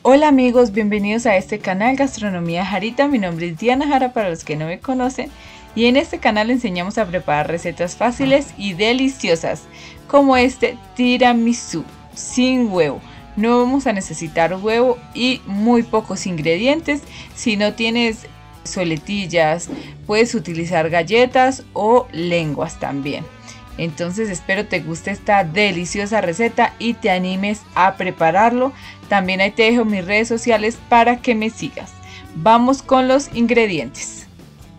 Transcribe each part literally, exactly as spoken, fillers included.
Hola amigos, bienvenidos a este canal Gastronomía Jarita. Mi nombre es Diana Jara para los que no me conocen y en este canal enseñamos a preparar recetas fáciles y deliciosas como este tiramisú sin huevo. No vamos a necesitar huevo y muy pocos ingredientes. Si no tienes soletillas, puedes utilizar galletas o lenguas también. Entonces espero te guste esta deliciosa receta y te animes a prepararlo. También ahí te dejo mis redes sociales para que me sigas. Vamos con los ingredientes.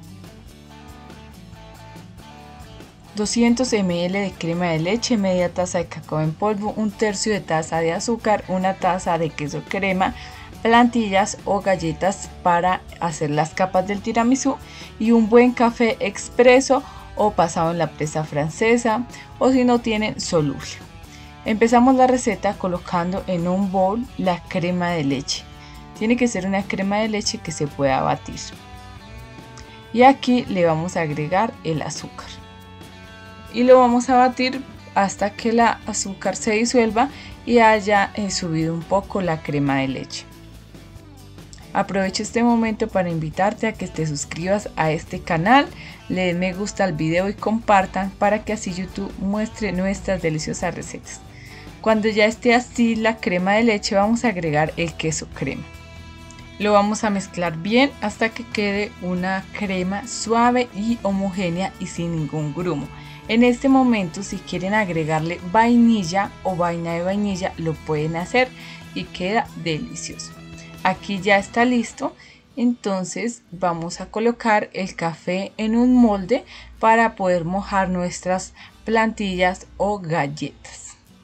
doscientos mililitros de crema de leche, media taza de cacao en polvo, un tercio de taza de azúcar, una taza de queso crema, plantillas o galletas para hacer las capas del tiramisú y un buen café expreso o pasado en la presa francesa, o si no tienen, soluble. Empezamos la receta colocando en un bowl la crema de leche. Tiene que ser una crema de leche que se pueda batir. Y aquí le vamos a agregar el azúcar. Y lo vamos a batir hasta que el azúcar se disuelva y haya eh, subido un poco la crema de leche. Aprovecho este momento para invitarte a que te suscribas a este canal, le den me gusta al video y compartan para que así YouTube muestre nuestras deliciosas recetas. Cuando ya esté así la crema de leche, vamos a agregar el queso crema. Lo vamos a mezclar bien hasta que quede una crema suave y homogénea y sin ningún grumo. En este momento, si quieren agregarle vainilla o vaina de vainilla, lo pueden hacer y queda delicioso. Aquí ya está listo, entonces vamos a colocar el café en un molde para poder mojar nuestras plantillas o galletas.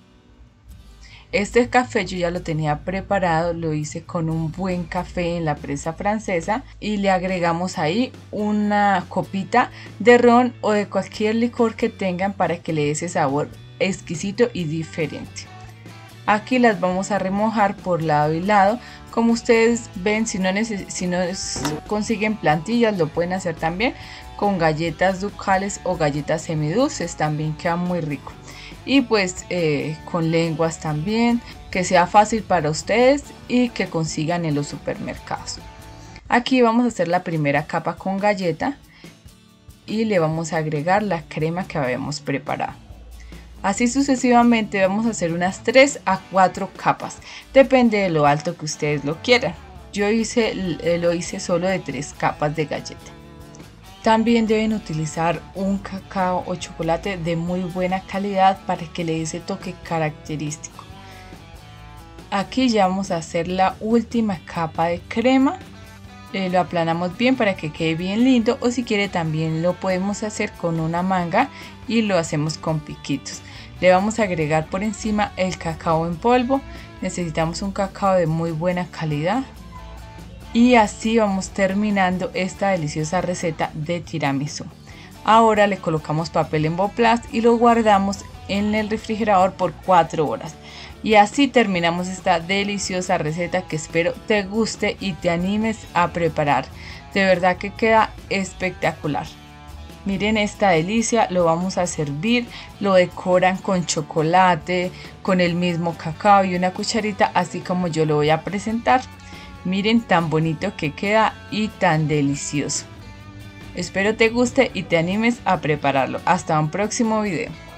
Este café yo ya lo tenía preparado, lo hice con un buen café en la presa francesa y le agregamos ahí una copita de ron o de cualquier licor que tengan para que le dé ese sabor exquisito y diferente. Aquí las vamos a remojar por lado y lado. Como ustedes ven, si no, si no consiguen plantillas, lo pueden hacer también con galletas ducales o galletas semidulces, también queda muy rico. Y pues eh, con lenguas también, que sea fácil para ustedes y que consigan en los supermercados. Aquí vamos a hacer la primera capa con galleta y le vamos a agregar la crema que habíamos preparado. Así sucesivamente vamos a hacer unas tres a cuatro capas, depende de lo alto que ustedes lo quieran. Yo hice, lo hice solo de tres capas de galleta. También deben utilizar un cacao o chocolate de muy buena calidad para que le dé ese toque característico. Aquí ya vamos a hacer la última capa de crema. Eh, lo aplanamos bien para que quede bien lindo, o si quiere también lo podemos hacer con una manga y lo hacemos con piquitos. Le vamos a agregar por encima el cacao en polvo. Necesitamos un cacao de muy buena calidad. Y así vamos terminando esta deliciosa receta de tiramisú. Ahora le colocamos papel emboplast y lo guardamos en el refrigerador por cuatro horas. Y así terminamos esta deliciosa receta que espero te guste y te animes a preparar. De verdad que queda espectacular. Miren esta delicia, lo vamos a servir, lo decoran con chocolate, con el mismo cacao y una cucharita, así como yo lo voy a presentar. Miren tan bonito que queda y tan delicioso. Espero te guste y te animes a prepararlo. Hasta un próximo video.